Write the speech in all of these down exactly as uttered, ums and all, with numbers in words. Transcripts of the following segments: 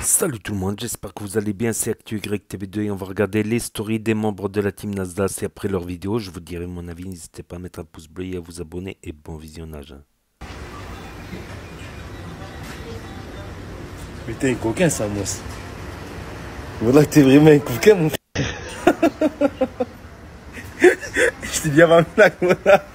Salut tout le monde, j'espère que vous allez bien, c'est Actu Y T V deux et on va regarder les stories des membres de la team Nasdaq et après leur vidéo, je vous dirai mon avis, n'hésitez pas à mettre un pouce bleu et à vous abonner et bon visionnage. Mais t'es un coquin, Samos. Voilà que t'es vraiment un coquin, mon frère. Je t'ai dit avant une blague, voilà.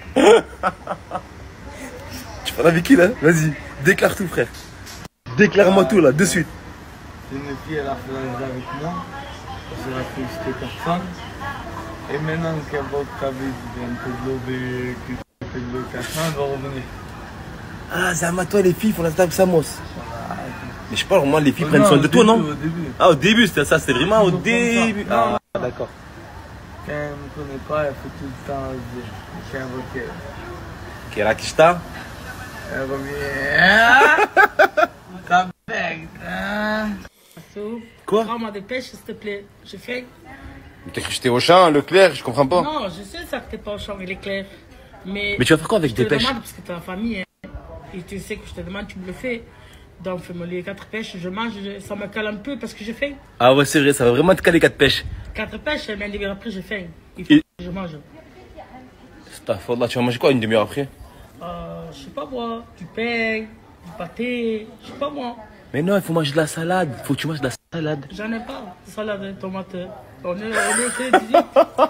Tu parles avec qui là? Vas-y, déclare tout, frère. Déclare-moi tout là, de suite. Une fille, elle a fait un avec moi. Je l'ai fait c'était personne. Et maintenant qu'elle va au travail, je viens de l'eau que fait de l'eau cachant, elle va revenir. Ah, Zama, toi, les filles font la table Samos. Voilà. Mais je parle, moi, les filles Oh, prennent non, soin de toi, début, non? Au début. Ah, au début, c'était ça, c'était vraiment au Toujours début. comme ça. Ah, d'accord. Quand elle ne me connaît pas, elle fait tout le temps dire. Quand elle va qu'elle. Quelle akishta? Elle revient. Ça bête, hein? Quoi? Prends-moi des pêches, s'il te plaît. Je fais. T'as cru que j'étais au champ, Leclerc, je comprends pas. Non, je sais ça que t'es pas au champ, il est clair. Mais, Mais tu vas faire quoi avec je des te pêches? demande parce que t'es en famille. Hein. Et tu sais que je te demande, tu me le fais. Donc fais-moi les quatre pêches, je mange, je- ça me cale un peu parce que j'ai faim. Ah ouais, c'est vrai, ça va vraiment te caler quatre pêches. Quatre pêches, mais une demi-heure après, j'ai faim. Il faut Et- que je mange. C'est ta faute là, tu vas manger quoi une demi-heure après? Euh, je sais pas moi, du pain, du pâté, je sais pas moi. Mais non, il faut manger de la salade. Faut que tu manges de la salade. J'en ai pas. Salade, tomate. On est, on est au dix-huit.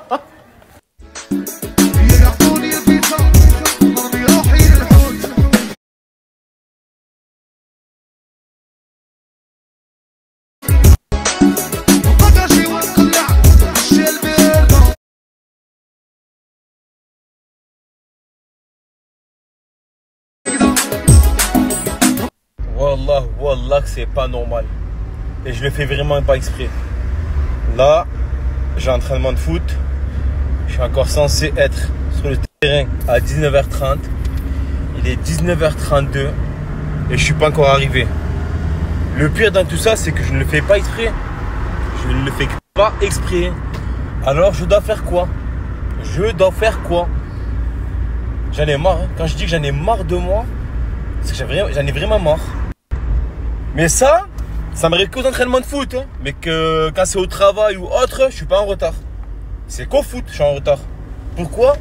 Wallah, wallah que c'est pas normal. Et je le fais vraiment pas exprès. Là, j'ai un entraînement de foot. Je suis encore censé être sur le terrain à dix-neuf heures trente. Il est dix-neuf heures trente-deux et je suis pas encore arrivé. Le pire dans tout ça, c'est que je ne le fais pas exprès. Je ne le fais pas exprès. Alors je dois faire quoi? Je dois faire quoi? J'en ai marre. Hein. Quand je dis que j'en ai marre de moi, c'est que j'en ai vraiment marre. Mais ça, ça m'arrive qu'aux entraînements de foot. Hein. Mais que quand c'est au travail ou autre, je suis pas en retard. C'est qu'au foot, je suis en retard. Pourquoi?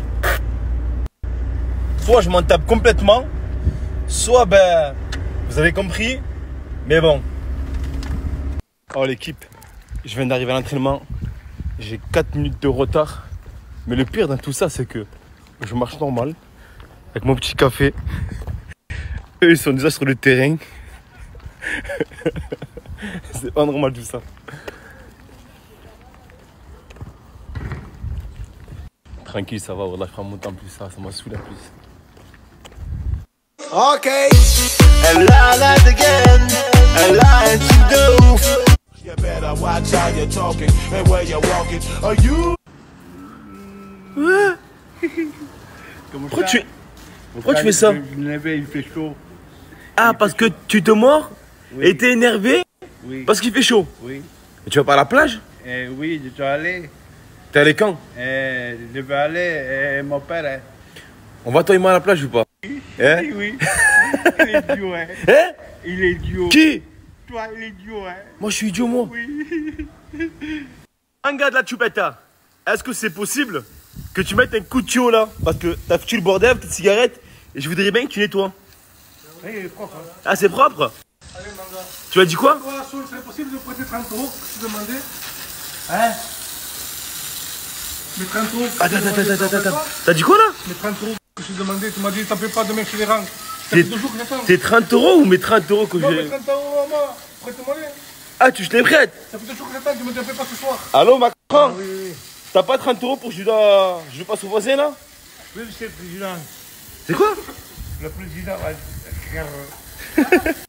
Soit je m'en tape complètement, soit ben, vous avez compris. Mais bon. Oh l'équipe, je viens d'arriver à l'entraînement. J'ai quatre minutes de retard. Mais le pire dans tout ça, c'est que je marche normal. Avec mon petit café. Eux, ils sont déjà sur le terrain. C'est pas normal tout ça. Tranquille, ça va, voilà, je prends mon temps plus ça, ça m'a saoulé en plus. Ok, and lie that again, and lie to do. You better watch how you're talking and where you're walking. Are you? Pourquoi tu, Pourquoi tu fais ça? Il fait chaud. Ah, parce que tu te mords et t'es énervé Oui. parce qu'il fait chaud. Oui. Et tu vas pas à la plage? Eh, oui, je dois aller. T'es allé quand? Eh, je vais aller. Eh, mon père. Hein. On va toi et moi à la plage ou pas? Hein? Oui, oui. Il est idiot, hein. Hein? Il est idiot. Qui? Toi, il est idiot, hein. Moi je suis idiot moi. Oui. Un gars de la chupetta, est-ce que c'est possible que tu mettes un coup de tuyau là? Parce que t'as foutu le bordel, petite cigarette, et je voudrais bien que tu nettoies. Oui, il est propre. Hein. Ah c'est propre? Allez, mon gars. Tu as dit quoi? Toi, c'est possible de prêter trente euros que tu demandais? Hein? Mais trente euros. Attends, attends, attends, attends, attends. T'as dit quoi là? Mais trente euros que je te demandais, tu m'as dit, t'en fais pas demain chez les rangs. Ça T'es- fait deux jours que j'attends. C'est trente euros ou mes trente euros que Non, mais j'ai? trente euros, moi, prête-moi les. Ah tu je les prête? Ça fait deux jours que j'attends, tu me dis, fais pas ce soir. Allô Macron? Oui, oui, oui. T'as pas trente euros pour que je dois... Je passe au voisin là? Oui, monsieur le président. C'est quoi? Le président va.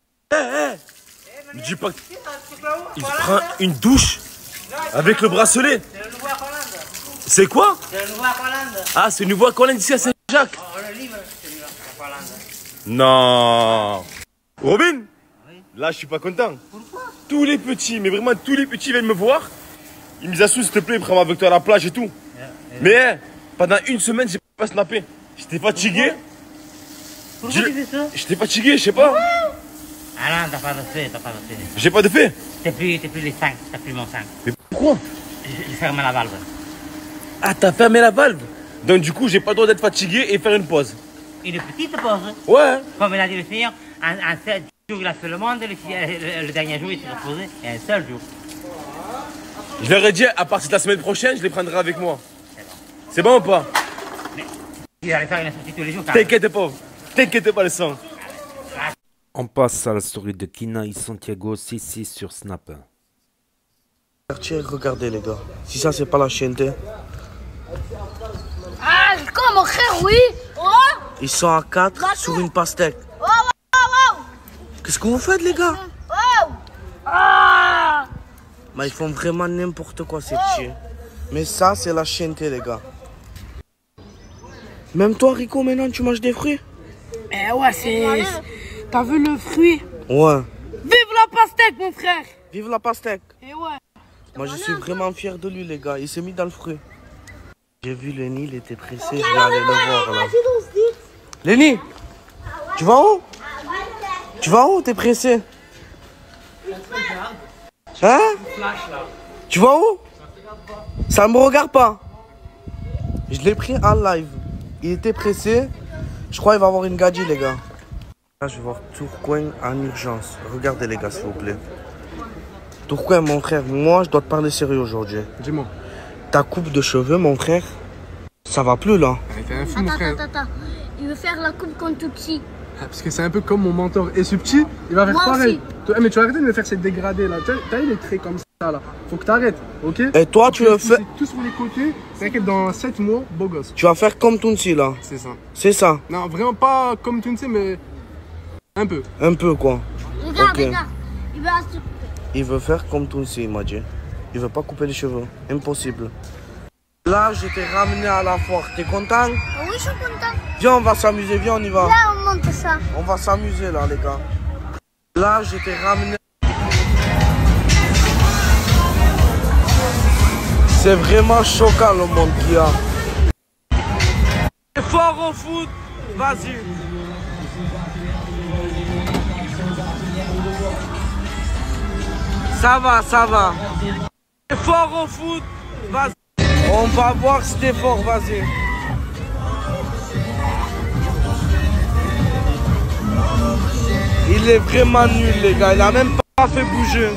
Me dis pas que... Il prend une douche avec le bracelet. C'est le nouveau Hollande. C'est quoi? C'est le nouveau Hollande. Ah c'est nouveau à Colin ici à Saint-Jacques. Oh, le livre, c'est le nouveau Hollande. Non. Robin? Là je suis pas content. Pourquoi? Tous les petits, mais vraiment tous les petits viennent me voir. Ils me disent Assou s'il te plaît, prends-moi avec toi à la plage et tout. Mais hein, pendant une semaine j'ai pas snappé. J'étais fatigué. Pourquoi Dis- tu fais ça? J'étais fatigué, je sais pas. Ah non, t'as pas de feu, t'as pas de feu. J'ai pas de feu. T'es plus, t'es plus les cinq, t'as plus mon cinq. Mais pourquoi? J'ai fermé la valve. Ah, t'as fermé la valve. Donc du coup, j'ai pas le droit d'être fatigué et faire une pause. Une petite pause. Ouais. Comme il a dit le Seigneur, un, un seul jour il a fait le monde, le, le, le dernier jour il s'est reposé, et un seul jour. Je leur ai dit, à partir de la semaine prochaine, je les prendrai avec moi. C'est bon ou pas? Mais il allait faire une sortie tous les jours. T'inquiète pas. T'inquiète pas, le sang. On passe à la story de Kina et Santiago six six sur Snap. Regardez les gars, si ça c'est pas la chaîne T. Ah, quoi mon frère, oui. Oh. Ils sont à quatre bah, sur une pastèque. Oh, oh, oh. Qu'est-ce que vous faites les gars? Oh. Ah. Bah, ils font vraiment n'importe quoi ces petits. Mais ça c'est la chaîne T les gars. Même toi Rico maintenant tu manges des fruits? Eh ouais, c'est... T'as vu le fruit? Ouais. Vive la pastèque mon frère. Vive la pastèque. Eh ouais. Moi je suis vraiment fier de lui les gars, il s'est mis dans le fruit. J'ai vu Lenny, il était pressé, je vais aller le voir là. Lenny, tu vas où? Tu vas où? T'es pressé? Hein? Tu vas où? Ça me regarde pas. Je l'ai pris en live. Il était pressé. Je crois qu'il va avoir une gadget les gars. Là je vais voir Tourcoing en urgence. Regardez les gars s'il vous plaît. Tourcoing mon frère, moi je dois te parler sérieux aujourd'hui. Dis-moi. Ta coupe de cheveux mon frère, ça va plus là. T'es un fou mon frère. Attends, attends, attends. Il veut faire la coupe comme tout petit. Ah, parce que c'est un peu comme mon mentor et ce petit, il va faire Moi pareil. aussi. Toi, mais tu vas arrêter de me faire cette dégradée là. T'as eu les traits comme ça là. Faut que t'arrêtes, ok? Et toi tu le fais. Tout sur les côtés, t'inquiète, dans sept mois, beau gosse. Tu vas faire comme Tounsi là. C'est ça. C'est ça. Non, vraiment pas comme Tounsi, mais un peu. Un peu quoi. Regarde, Ok. regarde. Il veut se... Il veut faire comme Tounsi, il m'a dit. Il veut pas couper les cheveux. Impossible. Là, je t'ai ramené à la foire. T'es content? Oh oui, je suis content. Viens, on va s'amuser. Viens, on y va. Là, on monte ça. On va s'amuser là, les gars. Là, je t'ai ramené. C'est vraiment choquant le monde qu'il y a. T'es fort au foot? Vas-y. Ça va, ça va. T'es fort au foot? Vas-y. On va voir si t'es fort, vas-y. Il est vraiment nul, les gars. Il a même pas fait bouger.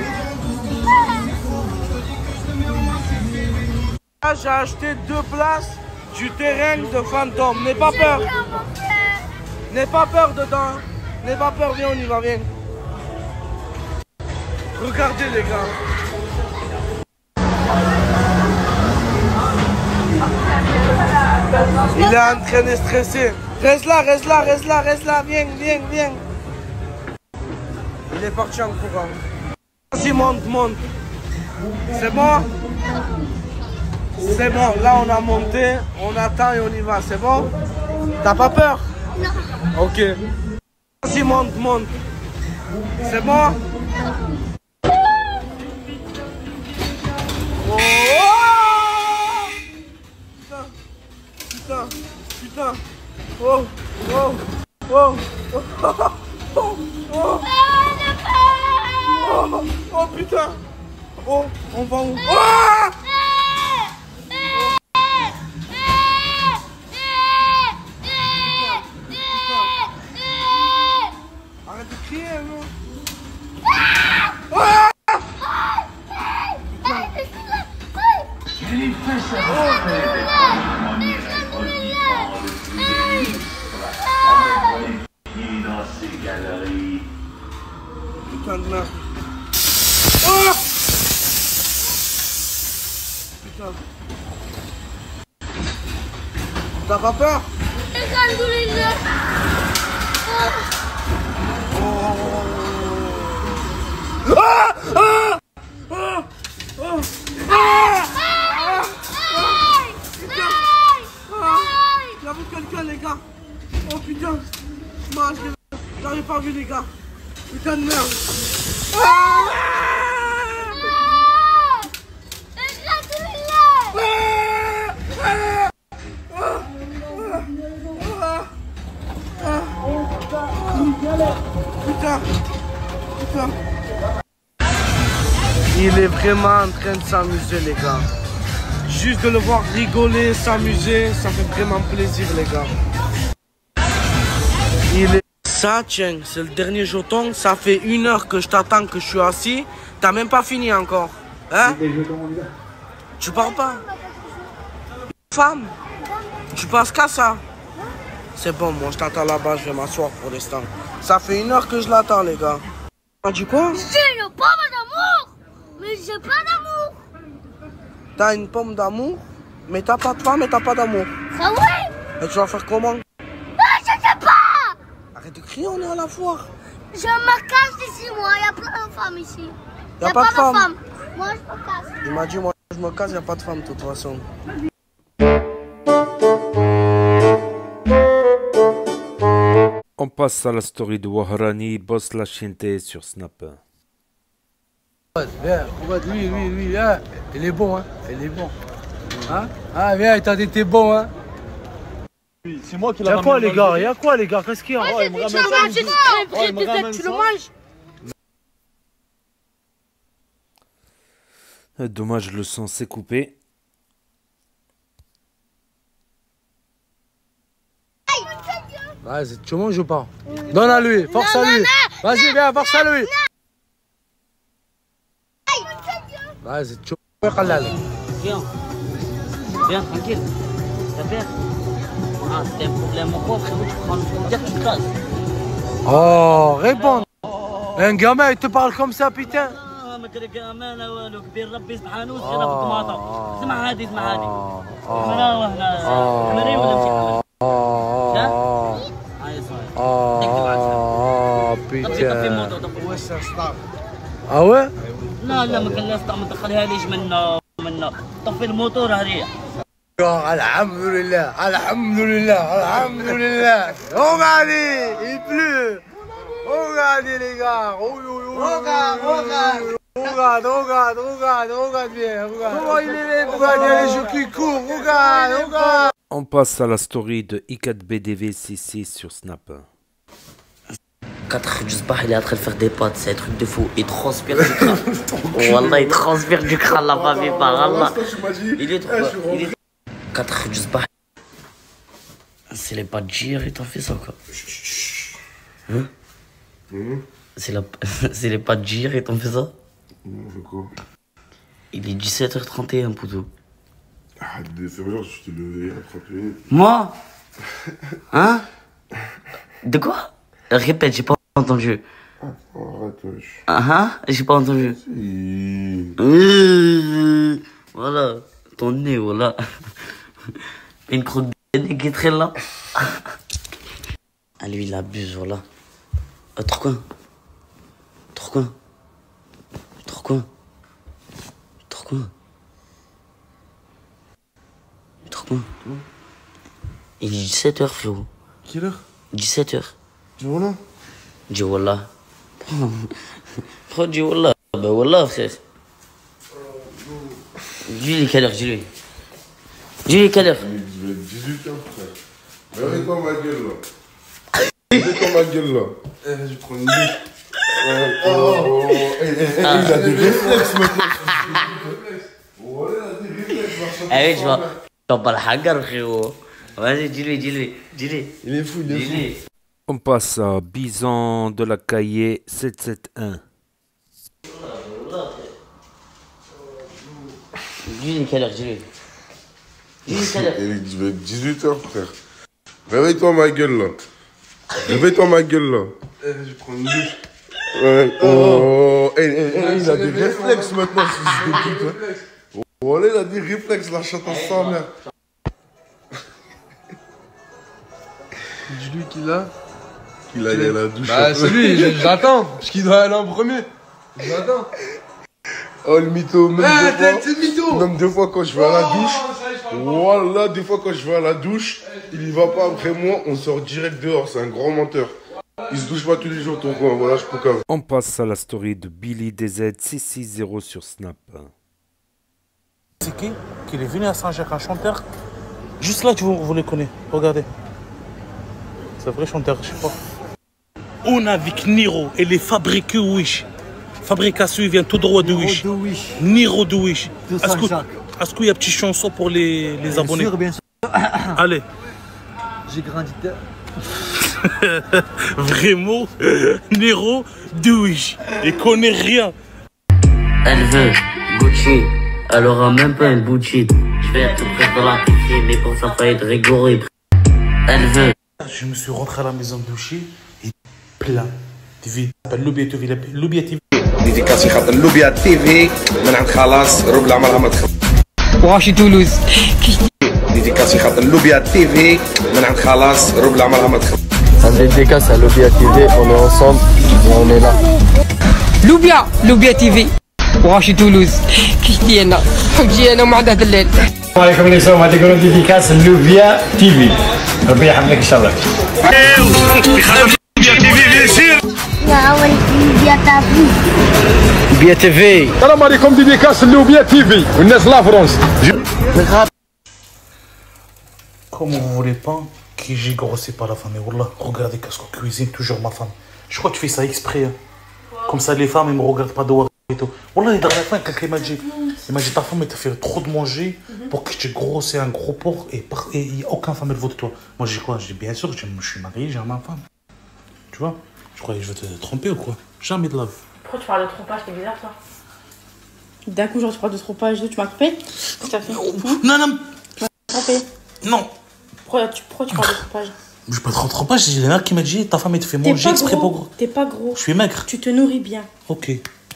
Là, j'ai acheté deux places du terrain de fantôme. N'aie pas peur. N'aie pas peur dedans. N'aie pas peur, viens, on y va, viens. Regardez, les gars. Il est en train de stresser. Reste là, reste là, reste là, reste là. Viens, viens, viens. Il est parti en courant. Vas-y, monte, monte. C'est bon? C'est bon. Là, on a monté. On attend et on y va. C'est bon? T'as pas peur? Non. Ok. Vas-y, monte, monte. C'est bon? Oh! Putain, putain, oh, oh, oh, oh, oh, oh, oh, oh, putain, oh, on va où? Oh! Arrête de crier, non? Putain de merde. Oh! Putain. T'as pas peur? Regarde tous les yeux. Oh! Ah! Ah! Ah! Oh! Ah! Il y avait quelqu'un, les gars. Oh putain. Moi, je l'avais pas vu, les gars. Putain de merde. Ah! Putain. Il est vraiment en train de s'amuser, les gars. Juste de le voir rigoler, s'amuser, ça fait vraiment plaisir, les gars. Il est... Ça, tiens, c'est le dernier jeton. Ça fait une heure que je t'attends, que je suis assis. T'as même pas fini encore. Hein? Tu parles pas? Femme? Tu passes qu'à ça? C'est bon, moi je t'attends là-bas, je vais m'asseoir pour l'instant. Ça fait une heure que je l'attends, les gars. Tu as dit quoi? J'ai une pomme d'amour, mais j'ai pas d'amour. T'as une pomme d'amour, mais t'as pas de femme et t'as pas d'amour. Ah ouais? Et tu vas faire comment? Ah, je sais pas. Arrête de crier, on est à la foire. Je me casse d'ici, moi. Il y a plein de femmes ici. Il y a, y a pas, pas de femme. femme. Moi, je me casse. Il m'a dit, moi, je me casse, il n'y a pas de femme, de toute façon. On passe à la story de Wahrani, boss la chienté sur Snap. Viens, regarde, lui, lui, lui, hein. Il est bon, hein. Il est bon. Hein? Ah, viens, t'as dit t'es bon, hein. C'est moi qui l'a ramené. Y'a quoi, les gars? Y'a quoi, les gars? Qu'est-ce qu'il y a? Oh, il me ramène ça. J'ai très vrai, tu le manges. Dommage, le son s'est coupé. Vas-y, tu manges ou pas? Donne à lui, force à lui. Vas-y, viens, force à lui. Vas-y, tu manges. Viens. Viens, tranquille. Ça fait. Ah, c'est un problème ou quoi, frérot? Tu prends le dire que tu te casses. Oh, réponds. Un gamin, il te parle comme ça, putain. أمانة والو كبير ربي سبحانه وسقينا في الطماطة. اسمع هادي اسمع هادي. مراوح هنا مريم ولا مشي؟ ها؟ هاي صاير. اه بيتا. اه وين؟ لا لا ما كان لا طعم تدخلها ليش منه منه طفي الموتور هريع. الحمد لله الحمد لله الحمد لله. Regardez, il pleut. Regardez les gars. Regarde, regarde. Regarde, regarde, regarde, regarde bien, regarde. Comment il est là? Regarde, il y a les jeux qui courent, regarde, regarde. On passe à la story de I quatre B D V C C sur Snap. quatre du Sbah, il est en train de faire des potes, c'est un truc de fou. Il transpire du crâne. Wallah, il transpire du crâne là-bas, mais par Allah. Il est trop. Il est... quatre du Sbah. C'est les pas de gire, il t'en fait ça quoi. Hein? Mmh. C'est la... les pas de gire, il t'en fait ça? Mmh, quoi? Il est dix-sept heures trente et un, poteau. Ah, c'est vrai, je t'ai levé à trente minutes. Moi? Hein? De quoi? Répète, j'ai pas entendu. Ah, arrête, wesh. Ah, hein? J'ai pas entendu. Si. Mmh. Voilà, ton nez, voilà. Une croûte de nez qui traîne là. Ah, lui, il abuse, voilà. Euh, Tourcoing. Tourcoing. Tourcoing. Tourcoing. Tourcoing. Il est dix-sept heures, frérot. Quelle heure? dix-sept heures. Dis Wallah. Dis Wallah. Pourquoi dis Wallah? Bah Wallah, frère. Dis-lui quelle heure, dis-lui. Dis-lui quelle heure? Il est dix-huit heures, frère. Réveille-toi ma gueule, là. Réveille-toi ma gueule, là. Eh, je prends une douche. Ouais. Oh, oh, oh. Eh, eh, eh, ah. Il a des réflexes, maintenant. Ouais, il a des réflexes, ah oui, je vois. T'en parles hagar, frérot. Vas-y, dis-lui, dis-lui, dis-lui. Il est fou, il est dis-lui. fou. On passe à Bison de la Caillé sept sept un. Dis-lui quelle heure, dis-lui. Dis-lui quelle heure. Il est dix-huit heures, frère. Réveille-toi ma gueule, là. Réveille-toi ma gueule, là. Eh, je prends une douche. Ouais. Oh, eh, eh, eh, il a des réflexes maintenant, si je t'écoute. Voilà, il a des réflexes, la chatte en sang, merde. Dis-lui qu'il a. Qu'il aille à la douche. Bah, c'est lui, j'attends. Parce qu'il doit aller en premier. J'attends. Oh, le mytho, même ah, deux fois. C'est le mytho. Même deux fois quand je vais à la douche. Voilà, des fois quand je vais à la douche, il y va pas après moi, on sort direct dehors, c'est un grand menteur. Il se douche pas tous les jours, ton coin, voilà, je peux quand même. On passe à la story de Billy D Z six six zéro sur Snap. C'est qui? Qu'il est venu à Saint-Jacques, un chanteur. Juste là, tu vous, vous les connaissez, regardez. C'est un vrai chanteur, je sais pas. On est avec Niro. Elle est fabriquée Wish. Fabrication, il vient tout droit de Wish. Niro de Wish. Est-ce qu'il y a une petite chanson pour les, les abonnés? Bien sûr, bien sûr. Allez. J'ai grandi. Vraiment, Niro de Wish. Il connaît rien. Elle veut Gucci. Elle aura même pas une boutique. Je vais être près de la piscine, mais pour ça, pas être rigoreux. Elle veut. Je me suis rentré à la maison douchée et plein. T V. Loubia T V. Loubia T V. ديديكاسي خاطر لوبيا تي في من عند خلاص ربع عمرها ما تخلص. واشي تولوز. ديديكاسي خاطر لوبيا تي في من عند خلاص ربع عمرها ما تخلص. Un dédicace à Loubia T V, on est ensemble et on est là. لوبيا لوبيا تي في. واشي تولوز. كيش ديالنا حجي انا ومع هذا الليل. السلام عليكم اليوم غادي نقولوا ديديكاس لوبيا تي في. ربي يحفظك ان شاء الله. لوبيا تي في. السلام عليكم ديديكاس لوبيا تي في والناس لا فرنسا. Comment vous voulez pas que j'ai grossé par la femme? Et wallah, regardez qu'est-ce qu'on cuisine toujours ma femme. Je crois que tu fais ça exprès. Hein. Comme ça les femmes elles me regardent pas de voir et tout. Wallah, il dernière fois quelqu'un m'a dit, il m'a dit ta femme elle t'a fait trop de manger pour que tu grosses un gros porc et il n'y a aucune femme elle vaut de toi. Moi j'ai quoi? J'ai bien sûr, je suis marié, j'ai ma femme. Tu vois? Je croyais que je vais te tromper ou quoi? Jamais de la vie. Pourquoi tu parles de trompage? T'es bizarre, toi. D'un coup, genre, tu parles de trompage, tu m'as trompé? Qu'est-ce que t'as fait? Non, non. Tu m'as trompé? Non. Pourquoi tu, pourquoi tu parles de trompage? Je peux te trompage, j'ai le mec qui m'a dit ta femme elle te fait manger exprès pour gros. T'es pas gros. Je suis maigre. Tu te nourris bien. Ok.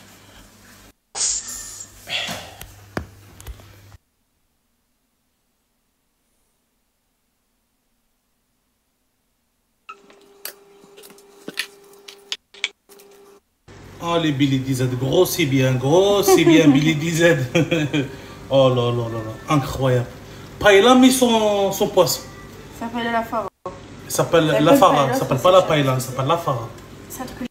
Oh les Billy D Z, gros c'est bien, gros c'est bien Billy D Z. Oh là là là là, incroyable. Paella mais son, son poisson. Ça s'appelle la fara. Ça s'appelle la fara, ça s'appelle pas la paella, ça s'appelle la fara. C'est un truc.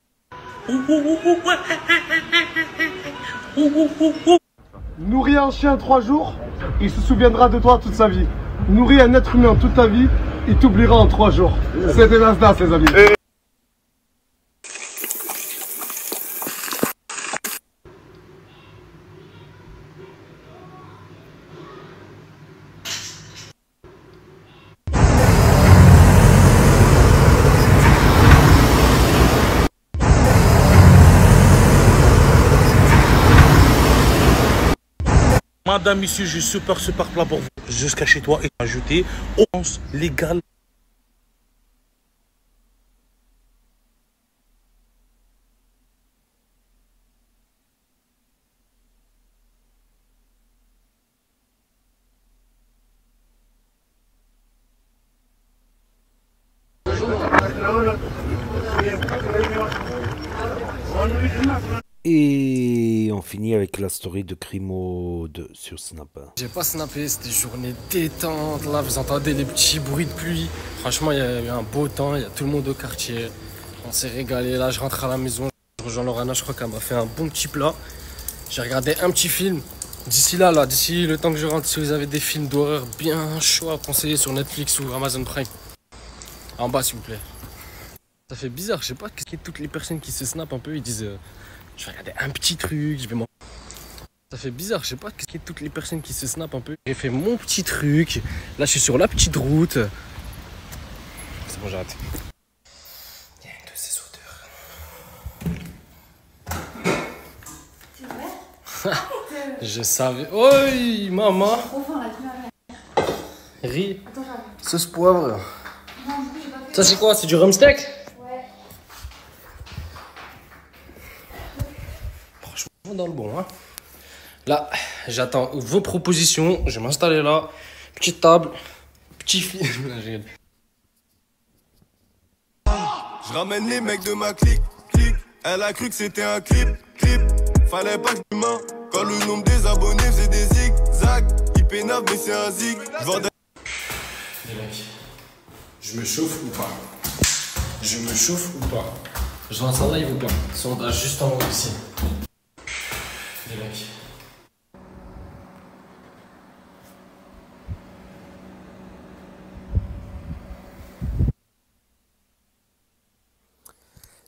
Nourris un chien trois jours, il se souviendra de toi toute sa vie. Nourris un être humain toute ta vie, il t'oubliera en trois jours. C'était Nasdaq les amis. Madame, monsieur, j'ai super super plat pour vous. Jusqu'à chez toi et ajouter onze légal. Et on finit avec la story de Crimo de, sur Snap. J'ai pas snappé, c'était journée détente. Là, vous entendez les petits bruits de pluie. Franchement, il y a eu un beau temps, il y a tout le monde au quartier. On s'est régalé. Là, je rentre à la maison. Je rejoins Lorana, je crois qu'elle m'a fait un bon petit plat. J'ai regardé un petit film. D'ici là, là, d'ici le temps que je rentre, si vous avez des films d'horreur bien chauds à conseiller sur Netflix ou Amazon Prime, en bas, s'il vous plaît. Ça fait bizarre, je sais pas, qu'est-ce que toutes les personnes qui se snapent un peu, ils disent. Euh, Je vais regarder un petit truc, je vais m'en... Ça fait bizarre, je sais pas, qu'est-ce que toutes les personnes qui se snapent un peu. J'ai fait mon petit truc, là je suis sur la petite route. C'est bon, j'arrête. Il y a une de ces odeurs. C'est vrai? Je savais... Oi, maman. Riz. Sauce poivre. Ça c'est quoi? C'est du rhum steak? Dans le bon, hein. Là, j'attends vos propositions. Je vais m'installer là. Petite table, petit film. Je ramène les mecs de ma clique, clique. Elle a cru que c'était un clip, clip. Fallait pas que je m'en. Quand le nombre des abonnés faisait des zigzags. Il pénave, mais c'est un zig. Les mecs, je me chauffe ou pas? Je me chauffe ou pas? Je lance un live ou pas? Sondage juste en haut ici. Les mecs.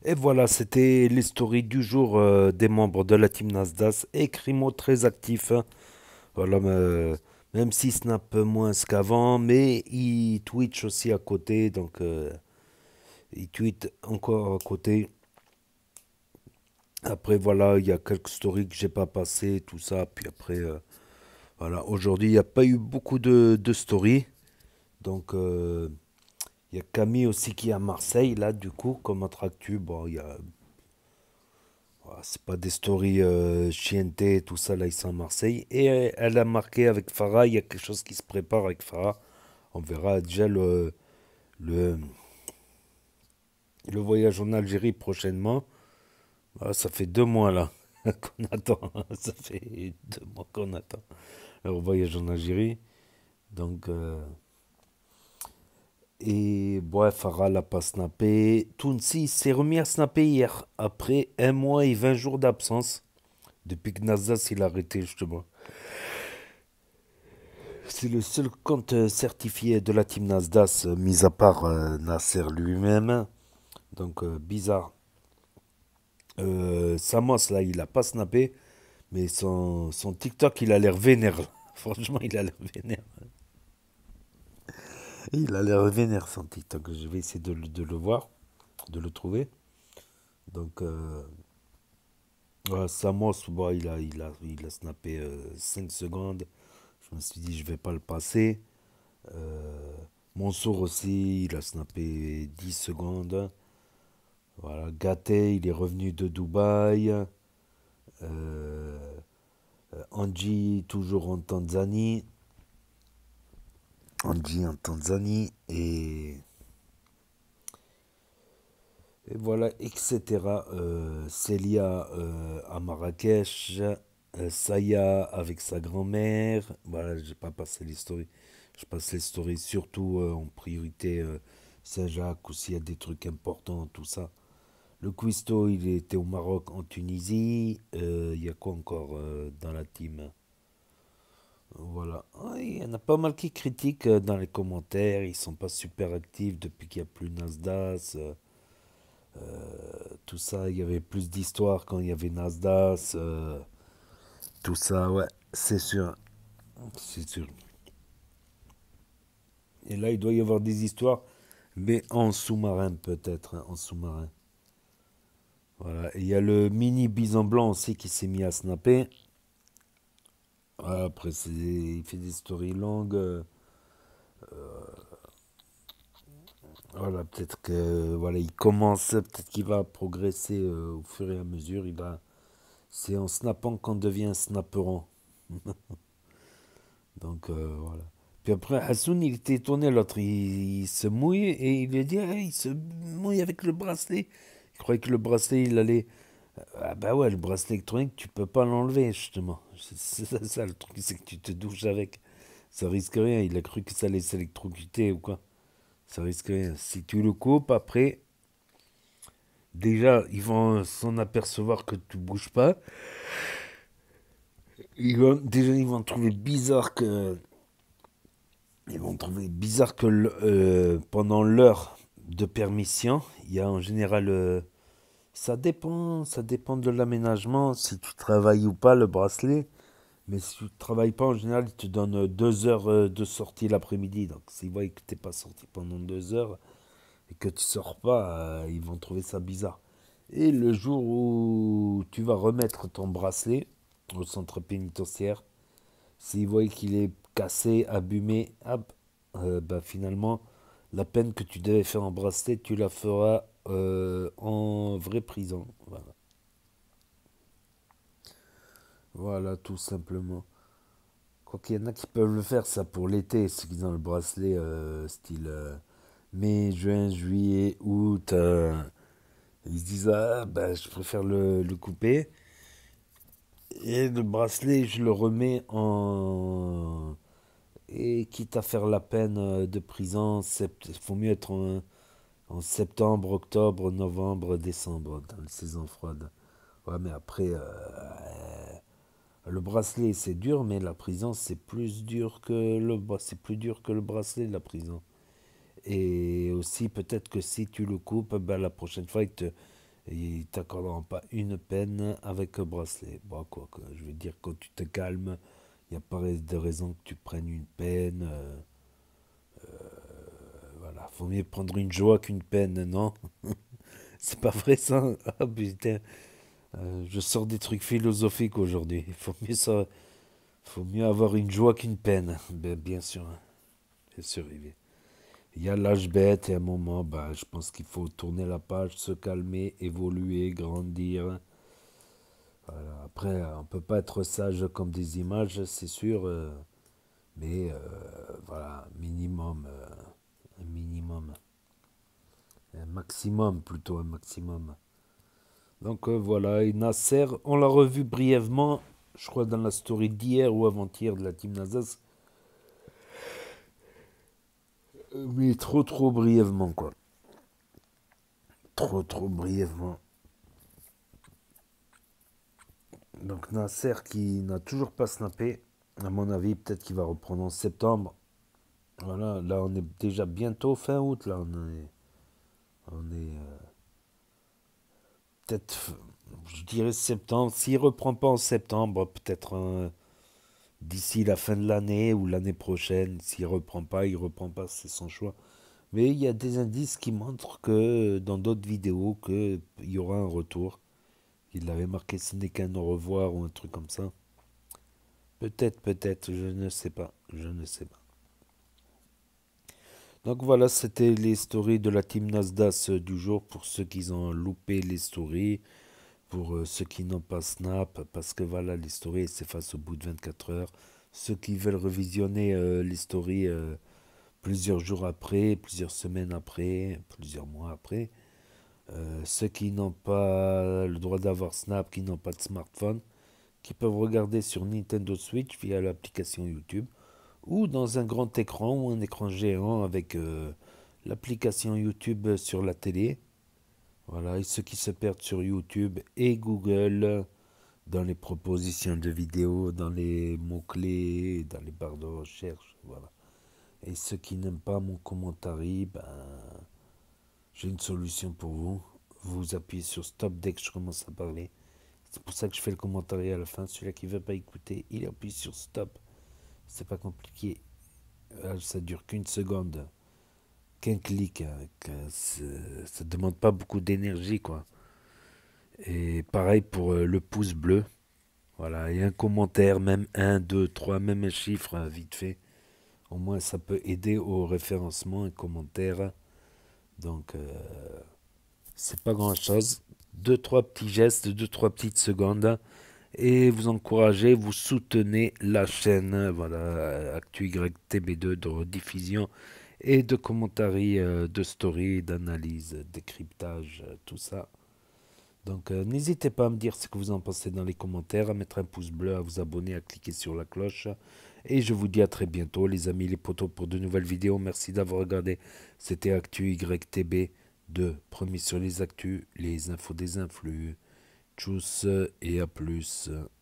Et voilà, c'était les stories du jour euh, des membres de la team Nasdaq. Et Crimo très actif. Hein. Voilà, mais, même s'il snap moins qu'avant, mais il Twitch aussi à côté. Donc, euh, il tweet encore à côté. Après, voilà, il y a quelques stories que j'ai pas passées, tout ça. Puis après, euh, voilà, aujourd'hui, il n'y a pas eu beaucoup de, de stories. Donc, euh, il y a Camille aussi qui est à Marseille, là, du coup, comme autre actu. Bon, il y a. Voilà, c'est pas des stories euh, chienté, tout ça, là, ils sont à Marseille. Et euh, elle a marqué avec Farah, il y a quelque chose qui se prépare avec Farah. On verra déjà le. le le voyage en Algérie prochainement. Ah, ça fait deux mois là qu'on attend. Ça fait deux mois qu'on attend le voyage en Algérie. Donc, euh, et bref, Farah l'a pas snappé. Tounsi s'est remis à snapper hier, après un mois et vingt jours d'absence, depuis que Nasdaq il a arrêté justement. C'est le seul compte certifié de la team Nasdaq, mis à part euh, Nasser lui-même. Donc, euh, bizarre. Euh, Samos, là, il a pas snappé, mais son, son TikTok, il a l'air vénère. Franchement, il a l'air vénère. Il a l'air vénère, son TikTok. Je vais essayer de, de le voir, de le trouver. Donc, euh, ouais, Samos, bon, il, a, il, a, il a snappé euh, cinq secondes. Je me suis dit, je vais pas le passer. Euh, Mansour aussi, il a snappé dix secondes. Voilà, Gaté, il est revenu de Dubaï. Euh, euh, Angie, toujours en Tanzanie. Angie en Tanzanie. Et, et voilà, et cetera. Euh, Célia euh, à Marrakech. Euh, Saya avec sa grand-mère. Voilà, j'ai pas passé les stories. Je passe les stories surtout euh, en priorité euh, Saint-Jacques, ou s'il y a des trucs importants, tout ça. Le Cuisto, il était au Maroc, en Tunisie. Il euh, y a quoi encore euh, dans la team? Voilà. Il y en a pas mal qui critiquent euh, dans les commentaires. Ils sont pas super actifs depuis qu'il n'y a plus Nasdaq. Euh, euh, tout ça, il y avait plus d'histoire quand il y avait Nasdaq. Euh, tout ça, ouais, c'est sûr. C'est sûr. Et là, il doit y avoir des histoires, mais en sous-marin peut-être, hein, en sous-marin. Voilà, il y a le mini bison blanc aussi qui s'est mis à snapper. Voilà, après, il fait des stories longues. Euh, voilà, peut-être que voilà, il commence, peut-être qu'il va progresser euh, au fur et à mesure. Il va, c'est en snappant qu'on devient snapperon. Donc euh, voilà. Puis après, Hassoun, il était étonné, l'autre, il, il se mouille et il lui dit, hey, il se mouille avec le bracelet. Il croyait que le bracelet, il allait... Ah bah ouais, le bracelet électronique, tu peux pas l'enlever, justement. C'est ça, ça, le truc, c'est que tu te douches avec. Ça risque rien. Il a cru que ça allait s'électrocuter ou quoi. Ça risque rien. Si tu le coupes, après, déjà, ils vont s'en apercevoir que tu bouges pas. Ils vont, déjà, ils vont trouver bizarre que... Ils vont trouver bizarre que euh, pendant l'heure de permission, il y a en général... Euh, ça dépend, ça dépend de l'aménagement, si tu travailles ou pas le bracelet. Mais si tu ne travailles pas, en général, ils te donnent deux heures de sortie l'après-midi. Donc s'ils voient que tu n'es pas sorti pendant deux heures et que tu sors pas, euh, ils vont trouver ça bizarre. Et le jour où tu vas remettre ton bracelet au centre pénitentiaire, s'ils voient qu'il est cassé, abîmé, hop, euh, bah, finalement, la peine que tu devais faire en bracelet, tu la feras euh, en vraie prison. Voilà. Voilà, tout simplement. Quoi qu'il y en a qui peuvent le faire, ça pour l'été, ceux qui ont le bracelet euh, style euh, mai, juin, juillet, août. Euh, ils se disent, ah, bah, je préfère le, le couper. Et le bracelet, je le remets en... Et quitte à faire la peine de prison, il faut mieux être en, en septembre, octobre, novembre, décembre, dans la saison froide. Ouais, mais après, euh, le bracelet, c'est dur, mais la prison, c'est plus dur que le, c'est plus dur que le bracelet, la prison. Et aussi, peut-être que si tu le coupes, ben, la prochaine fois, il te, Et ils t'accorderont pas une peine avec un bracelet. Bon, quoi que, je veux dire, quand tu te calmes, il n'y a pas de raison que tu prennes une peine. Euh, euh, voilà, faut mieux prendre une joie qu'une peine, non? C'est pas vrai ça? Ah putain, euh, je sors des trucs philosophiques aujourd'hui. Il faut mieux ça, faut mieux avoir une joie qu'une peine. Ben, bien sûr, hein. Bien sûr, il il y a l'âge bête et à un moment, bah, je pense qu'il faut tourner la page, se calmer, évoluer, grandir. Voilà. Après, on peut pas être sage comme des images, c'est sûr, euh, mais euh, voilà, minimum, euh, un minimum, un maximum plutôt, un maximum. Donc euh, voilà, et Nasser, on l'a revu brièvement, je crois dans la story d'hier ou avant-hier de la team Nazas, mais trop trop brièvement quoi, trop trop brièvement. Donc Nasser qui n'a toujours pas snappé, à mon avis peut-être qu'il va reprendre en septembre. Voilà, là on est déjà bientôt fin août, là on est, on est euh, peut-être, je dirais septembre, s'il reprend pas en septembre, peut-être euh, d'ici la fin de l'année ou l'année prochaine, s'il reprend pas, il reprend pas, c'est son choix. Mais il y a des indices qui montrent que dans d'autres vidéos qu'il y aura un retour. Il avait marqué ce n'est qu'un au revoir ou un truc comme ça. Peut-être, peut-être, je ne sais pas, je ne sais pas. Donc voilà, c'était les stories de la team Nasdas du jour pour ceux qui ont loupé les stories, pour ceux qui n'ont pas snap, parce que voilà, les stories s'effacent au bout de vingt-quatre heures. Ceux qui veulent revisionner euh, les stories euh, plusieurs jours après, plusieurs semaines après, plusieurs mois après. Euh, ceux qui n'ont pas le droit d'avoir Snap, qui n'ont pas de smartphone, qui peuvent regarder sur Nintendo Switch via l'application YouTube, ou dans un grand écran ou un écran géant avec euh, l'application YouTube sur la télé. Voilà, et ceux qui se perdent sur YouTube et Google, dans les propositions de vidéos, dans les mots-clés, dans les barres de recherche, voilà. Et ceux qui n'aiment pas mon commentaire, ben, j'ai une solution pour vous. Vous appuyez sur stop dès que je commence à parler. C'est pour ça que je fais le commentaire à la fin. Celui-là qui ne veut pas écouter, il appuie sur stop. C'est pas compliqué. Ça dure qu'une seconde. Qu'un clic. Ça ne demande pas beaucoup d'énergie, quoi. Et pareil pour le pouce bleu. Voilà. Et un commentaire, même un, deux, trois, même un chiffre, vite fait. Au moins, ça peut aider au référencement, un commentaire. Donc, euh, c'est pas grand-chose. Deux, trois petits gestes, deux, trois petites secondes. Et vous encouragez, vous soutenez la chaîne. Voilà, Actu Y T B deux de rediffusion et de commentaires, de story, d'analyse, décryptage, tout ça. Donc, euh, n'hésitez pas à me dire ce que vous en pensez dans les commentaires, à mettre un pouce bleu, à vous abonner, à cliquer sur la cloche. Et je vous dis à très bientôt, les amis, les potos, pour de nouvelles vidéos. Merci d'avoir regardé. C'était Actu Y T B deux, premier sur les actus, les infos des influx. Tchuss et à plus.